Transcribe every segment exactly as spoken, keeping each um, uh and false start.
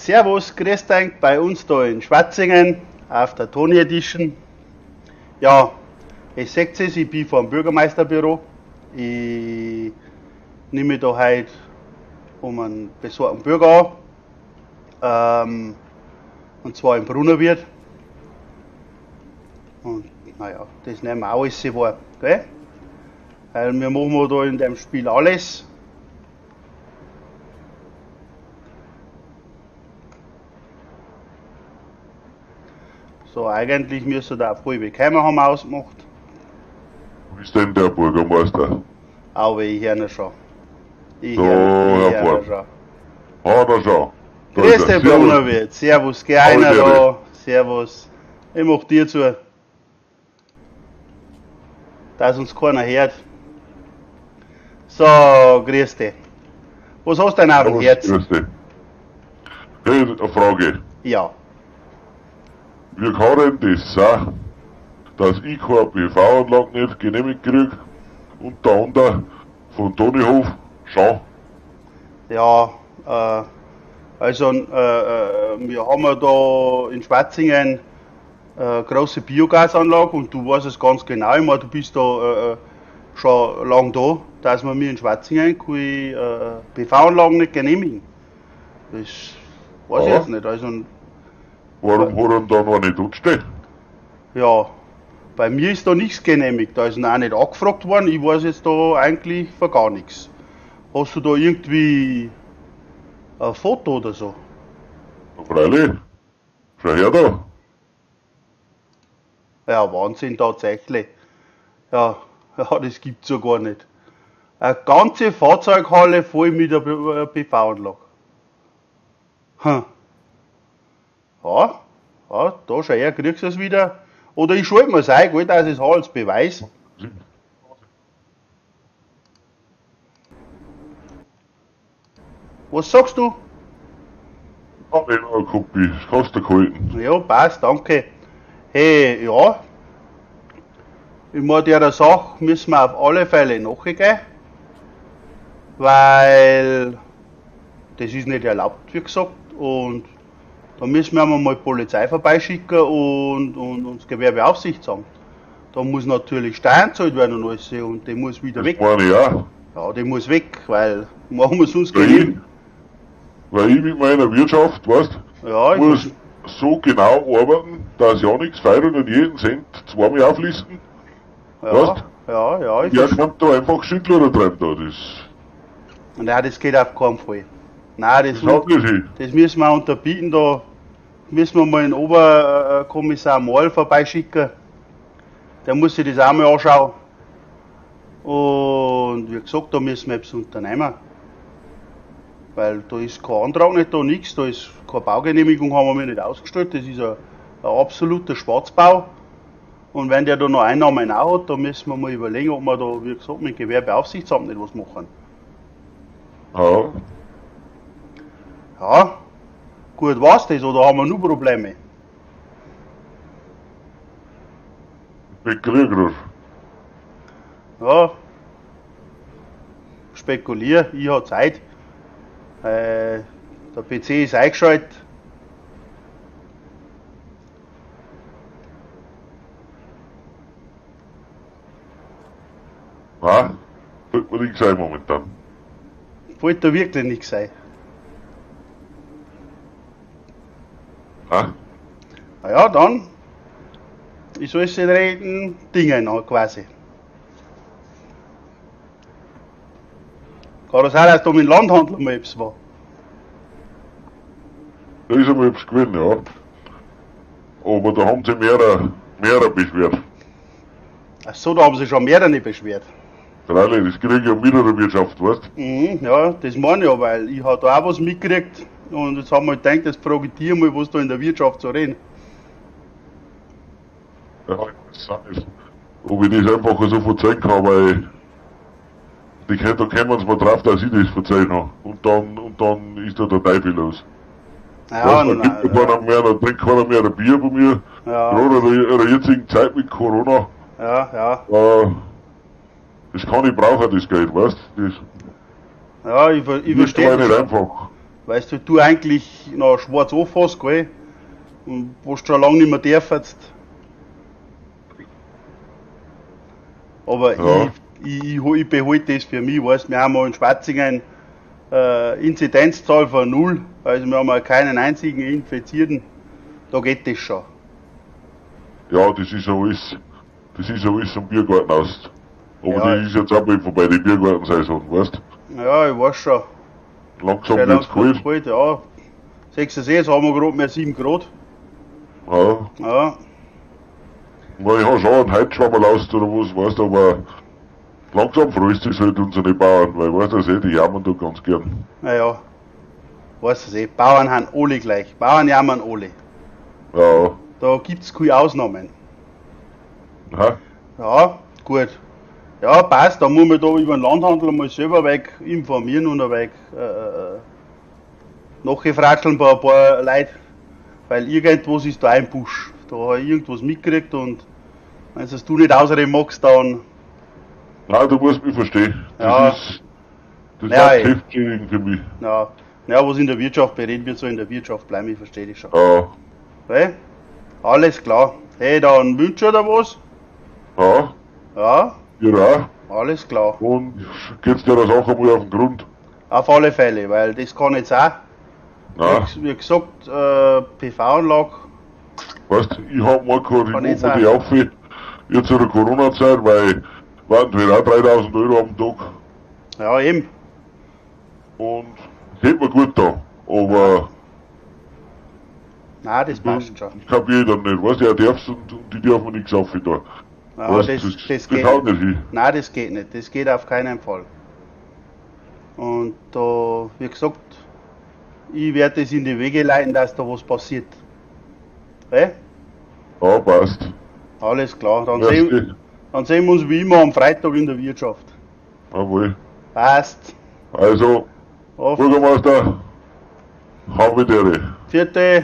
Servus, grüßt euch bei uns da in Schwarzingen auf der Tony Edition. Ja, ihr seht es, ich bin vom Bürgermeisterbüro. Ich nehme da heute um einen besorgten Bürger an, ähm, und zwar im Brunnerwirt. Und naja, das nehmen wir auch alles wahr, gell? Weil wir machen da in dem Spiel alles. So, eigentlich müsste da auf halbe Keimer haben ausgemacht. Wo ist denn der Bürgermeister? Aber ich höre ihn schon. Ich So, höre ihn hervor. schon. Ah, da schau. Da Grüß ist er. dich, Brunnerwirt. Servus, geh Hallo, einer da. Servus. Servus. Ich mach dir zu. Dass uns keiner hört. So, grüß dich. Was hast du denn auf dem Servus, Herzen? grüß dich. Hey, eine Frage. Ja. Wie kann denn das sein, dass ich keine P V-Anlage nicht genehmigt kriege? Unter anderem von Tonyhof. Schau. Ja, äh, also äh, äh, wir haben ja da in Schwarzingen eine große Biogasanlage und du weißt es ganz genau. Ich meine, du bist da äh, schon lange da, dass wir mir in Schwarzingen keine äh, P V-Anlagen nicht genehmigen. Das weiß ich Ja. jetzt nicht. Also, Warum hat er da noch nicht anstehen? ja, bei mir ist da nichts genehmigt. Da ist noch auch nicht angefragt worden. Ich weiß jetzt da eigentlich von gar nichts. Hast du da irgendwie ein Foto oder so? Freilich. Schau her da. Ja, Wahnsinn, tatsächlich. Ja, ja, das gibt's ja gar nicht. Eine ganze Fahrzeughalle voll mit der P V-Anlage. Hm. Ja, ja, da schau her, kriegst du es wieder. Oder ich schalte mir's ein, gut, dass ich es habe als Beweis. Was sagst du? Hab ich noch eine Kopie. Das kannst du gehalten. Ja, passt, danke. Hey, ja. Ich meine, der Sache müssen wir auf alle Fälle nachgehen, weil das ist nicht erlaubt, wie gesagt. Und da müssen wir mal die Polizei vorbeischicken und, und, und das Gewerbeaufsichtsamt. Da muss natürlich Steuern gezahlt werden und alles, und die muss wieder Das weg. meine ich auch. Ja, die muss weg, weil machen wir sonst Weil ich, genehm. weil ich mit meiner Wirtschaft, weißt Ja, ich muss so genau arbeiten, dass ja nichts feiert und jeden Cent zweimal auflisten. ja, weißt? ja, ja, ich Ja, verstehe. kann da einfach Schindler treiben da. Das, Nein, das geht auf keinen Fall. Nein, das, das hat nicht hin. das müssen wir unterbieten, da müssen wir mal den Oberkommissar Moll vorbeischicken. Der muss sich das auch mal anschauen. Und wie gesagt, da müssen wir etwas unternehmen. Weil da ist kein Antrag nicht da, nichts, da ist keine Baugenehmigung, haben wir mir nicht ausgestellt. Das ist ein, ein absoluter Schwarzbau. Und wenn der da noch Einnahmen auch hat, dann müssen wir mal überlegen, ob wir da, wie gesagt, mit dem Gewerbeaufsichtsamt nicht was machen. Ja, Ja, gut, war's das, oder haben wir nur Probleme? mit Krieger. Ja, spekulier, ich habe Zeit. Äh, der P C ist eingeschaltet. Nein, fällt mir nichts ein momentan. Wollte da wirklich nichts sein. Nein, Na ja, dann. Ich soll es in reden, Dinge noch quasi. Kann das sein, dass da mit dem Landhandel mal etwas war? da ist einmal etwas gewesen, ja. Aber da haben sie mehrere, mehrere beschwert. Ach so, da haben sie schon mehrere beschwert. Freilich, das kriege ich ja mit in der Wirtschaft, weißt du? Mhm, ja, das meine ich ja, weil ich habe da auch was mitgekriegt und jetzt haben wir gedacht, jetzt frage ich dich mal, was da in der Wirtschaft so reden. Ja, ich weiß auch nicht, ob ich das einfach so verzeihen kann, weil die, da kommen sie mal drauf, dass ich das verzeihen habe. Und dann, und dann ist da der Teufel los. Ja, weißt, da nein, gibt keiner mehr, da trinkt keiner mehr ein Bier bei mir. ja, Gerade in der, in der jetzigen Zeit mit Corona. ja, ja, Äh, das kann ich brauchen, das Geld, weißt du? Das ja, ich, ver- ich ist aber verstehe nicht das. einfach. weil du eigentlich noch schwarz anfasst, gell? Und wo du schon lange nicht mehr darfst. Aber Ja. ich, ich, ich, ich behalte das für mich, weißt, wir haben mal in Schwarzingen äh, Inzidenzzahl von null, also wir haben mal keinen einzigen Infizierten, da geht das schon. Ja, das ist alles, das ist alles am Biergarten aus. Aber Ja. die ist jetzt auch bald vorbei, die Biergartensaison, weißt du? Ja, ich weiß schon. Langsam Sehr wird's langsam kalt. kalt, ja. sechs Uhr jetzt haben wir gerade mehr sieben Grad. Ja. Ja, Na, ich habe schon einen Heizschwammerl aus oder was, weißt du, aber langsam freust sich halt unsere Bauern, weil, weißt du, die jammern da ganz gern. naja. Weißt du eh, Bauern haben alle gleich. Bauern jammern alle. Ja. Da gibt's keine Ausnahmen. Ha? Ja, gut. Ja, passt, da muss man da über den Landhandel mal selber weg informieren und ein weg äh, nachgefratscheln bei ein paar Leuten. Weil irgendwas ist da ein Busch. Da habe ich irgendwas mitgekriegt und wenn es du nicht ausreden magst, dann. Nein, du musst mich verstehen. Das Ja. ist, das Ja, ist ey. geschäftsschädigend für mich. Ja, ja, was in der Wirtschaft bereden wird, so in der Wirtschaft bleiben, ich verstehe das schon. Ja. Hey, alles klar. Hey, dann wünsche ich dir was. Ja. Ja, Ja, auch. alles klar. Und geht's dir das auch einmal auf den Grund? Auf alle Fälle, weil das kann jetzt auch. Nein. Wie, wie gesagt, äh, P V-Anlage. Weißt du, ich hab mal keine Kann nicht Nummer, die auf jetzt in der Corona-Zeit, weil warten wir auch dreitausend Euro am Tag. Ja, eben. Und hätte mir gut da. Aber Nein, das passt schon. ich hab jeder nicht. Weißt du, er darf's und, und die dürfen nichts auf da. Ja, Weißt, das, das, das, das geht haut nicht. nicht hin. Nein, das geht nicht. Das geht auf keinen Fall. Und da, wie gesagt, ich werde das in die Wege leiten, dass da was passiert. Hey? Ja, passt. Alles klar. Dann, Merci. sehen, dann sehen wir uns wie immer am Freitag in der Wirtschaft. Jawohl. Passt. Also, Auf. Bürgermeister, habe dir. Vierte.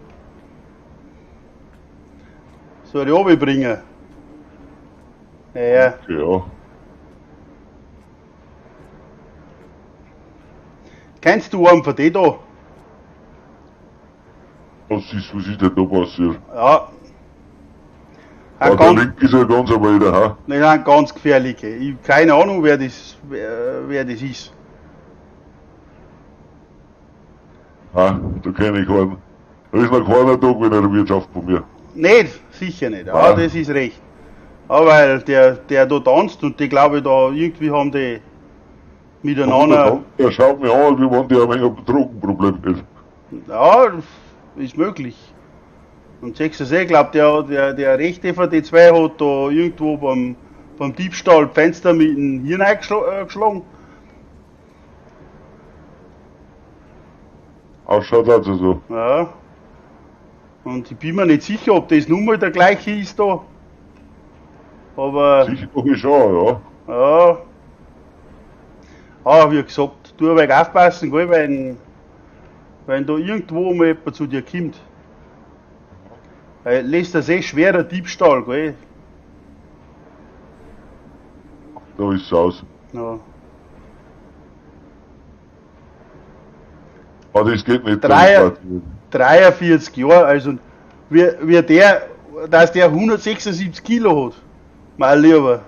Soll ich runterbringen? Ja, ja. Ja. Kennst du einen von denen da? Was ist, was ist denn da passiert? Ja. Ja, Ein der ganz, Link ist ja ganz aber wieder, ha? das ist ein ganz gefährliche. Ich habe keine Ahnung, wer das, wer, wer das ist. Ha, da kenne ich keinen. Da ist noch keiner Tag in der Wirtschaft von mir. Nicht, sicher nicht. Ja, Ah. das ist recht. Aber weil der, der da tanzt und die glaube ich da irgendwie haben die miteinander. Der schaut mich an, wie wenn der ein wenig ein Drogenproblem hat. Ja, ist möglich. Und siehst du es eh, glaub der, der, der rechte von den zwei hat da irgendwo beim, beim Diebstahl die Fenster mit dem Hirn eingeschlagen. Ausschaut also so. Ja. Und ich bin mir nicht sicher, ob das nun mal der gleiche ist da. Aber, Sicher doch ich schon, ja. ja. Aber wie gesagt, tu ein wenig aufpassen, gell, wenn, wenn da irgendwo mal jemand zu dir kommt. Weil lässt das eh schwerer Diebstahl, gell. Da ist es aus. Ja. Aber das geht nicht. Dreier- dreiundvierzig Jahre, also wie, wie der, dass der hundertsechsundsiebzig Kilo hat. Mein Lieber.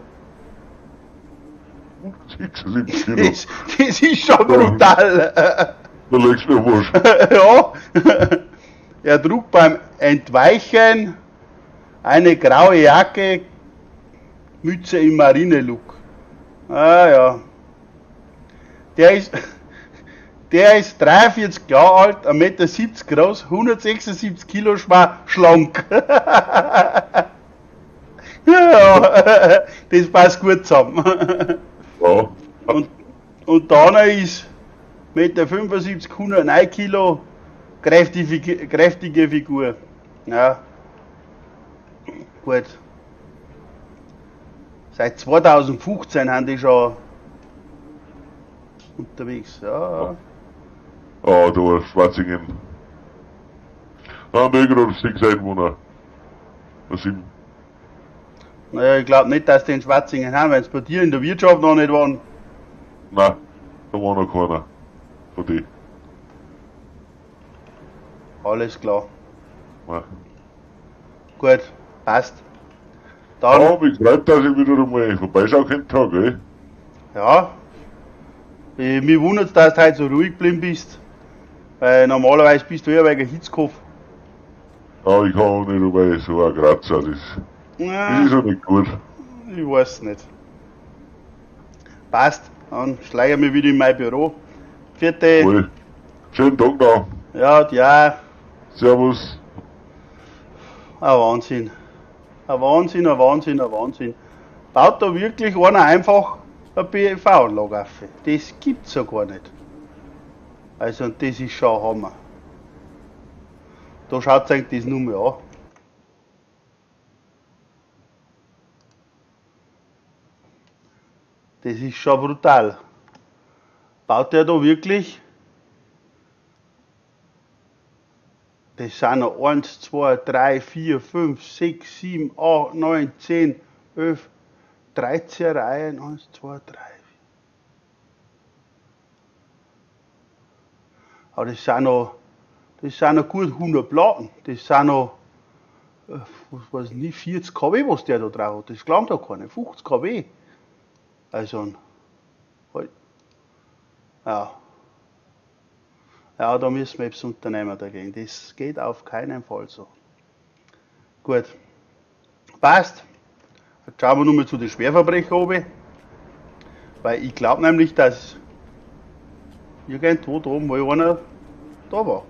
sechsundsiebzig Kilo. Das, das ist schon brutal. Da legst du mir was. Ja. Er trug beim Entweichen eine graue Jacke, Mütze im Marinelook. Ah ja. Der ist, der ist dreiundvierzig Jahre alt, ein Meter siebzig groß, hundertsechsundsiebzig Kilo schwer, schlank. Ja, das passt gut zusammen. Ja. Und, und dann ist Meter fünfundsiebzig, hundertneun Kilo, kräftige, kräftige Figur. Ja. Gut. Seit zweitausendfünfzehn haben die schon unterwegs. Ja. Ah, da Schwarzingen. Da haben wir gerade sechs Einwohner. Was sind? Naja, ich glaube nicht, dass die in Schwarzingen haben, wenn es bei dir in der Wirtschaft noch nicht waren. Nein, da war noch keiner. Von denen. Alles klar. Ja. Gut, passt. Dann, Ja, mich freut, dass ich wieder einmal vorbeischauen könnte, gell? ja, ich, mich wundert, dass du heute so ruhig geblieben bist. Weil normalerweise bist du ja wegen Hitzkopf. Ja, ich kann auch nicht einmal so ein Grazer, das, das Ja, ist ja nicht gut. ich weiß nicht. Passt, dann schleiche ich mich wieder in mein Büro. Vierte, Wohl. Schönen Tag noch. ja, ja, Servus. ein Wahnsinn. Ein Wahnsinn, ein Wahnsinn, ein Wahnsinn. Baut da wirklich einer einfach eine B E V-Anlage auf? Das gibt's ja gar nicht. Also, das ist schon Hammer. Da schaut euch das nur mal an. Das ist schon brutal. Baut der da wirklich? Das sind noch eins, zwei, drei, vier, fünf, sechs, sieben, acht, neun, zehn, elf, dreizehn Reihen. eins, zwei, drei. Aber das sind noch, das sind noch gut hundert Platten. Das sind noch, äh, was weiß ich nicht, vierzig Kilowatt, was der da drauf hat. Das klang da keine, fünfzig Kilowatt. Also, halt, ja. Ja, da müssen wir etwas unternehmen dagegen. Das geht auf keinen Fall so. Gut. Passt. Jetzt schauen wir nochmal zu den Schwerverbrechern oben. Weil ich glaube nämlich, dass irgendwo da mal einer da war.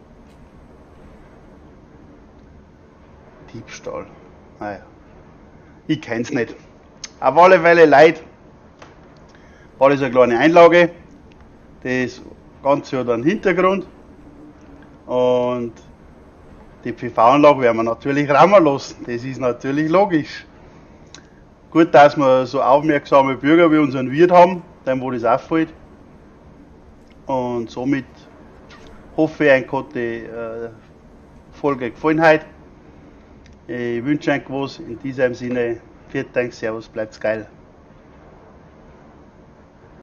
Diebstahl. Naja. Ich kenn's nicht. Auf alle Fälle Leid. War das eine kleine Einlage. Das Ganze hat einen Hintergrund. Und die P V-Anlage werden wir natürlich raumen lassen. Das ist natürlich logisch. Gut, dass wir so aufmerksame Bürger wie unseren Wirt haben, dem wo das auffällt. Und somit hoffe ich, euch hat die äh, Folge gefallen heute. Ich wünsche euch was. In diesem Sinne, vielen Dank, Servus, bleibt's geil.